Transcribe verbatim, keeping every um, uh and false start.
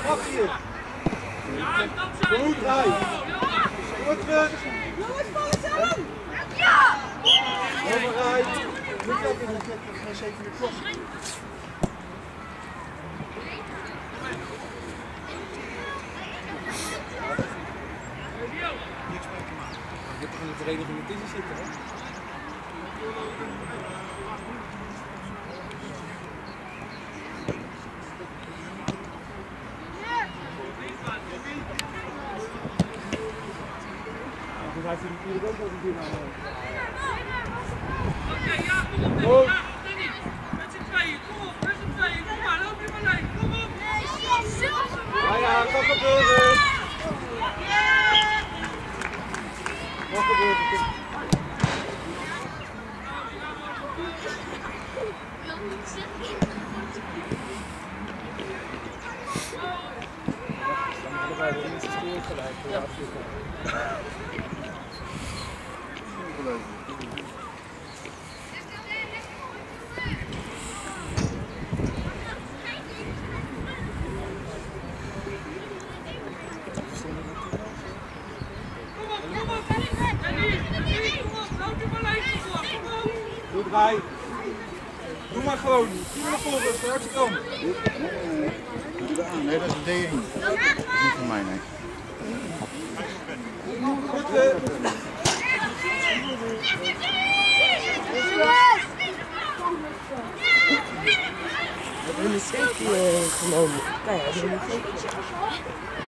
Wacht hier. Goed, draai. Goed terug. Jongens, vallen ze aan! Overrij. Moet je ook in de zeven uur klopt. Je hebt toch in de vereniging tussen zitten, hè? Dus hij vindt natuurlijk ook dat hij dit nou heeft. Oké, ja, kom op, Danny. Ja, Danny. Met z'n tweeën, kom op, met z'n tweeën. Kom maar, loop je maar leeg, kom op. Ja, ja, wat gebeurt er? Wat gebeurt er? Allebei de eerste score gelijk voor de afsluiting. Goed, Rij. Doe maar gewoon. Doe maar naar voren, straks kan. Nee, dat is een D één. Dat is niet van mij, nee. Goed, uh... We hebben een safety genomen. Nou ja, we hebben een safety.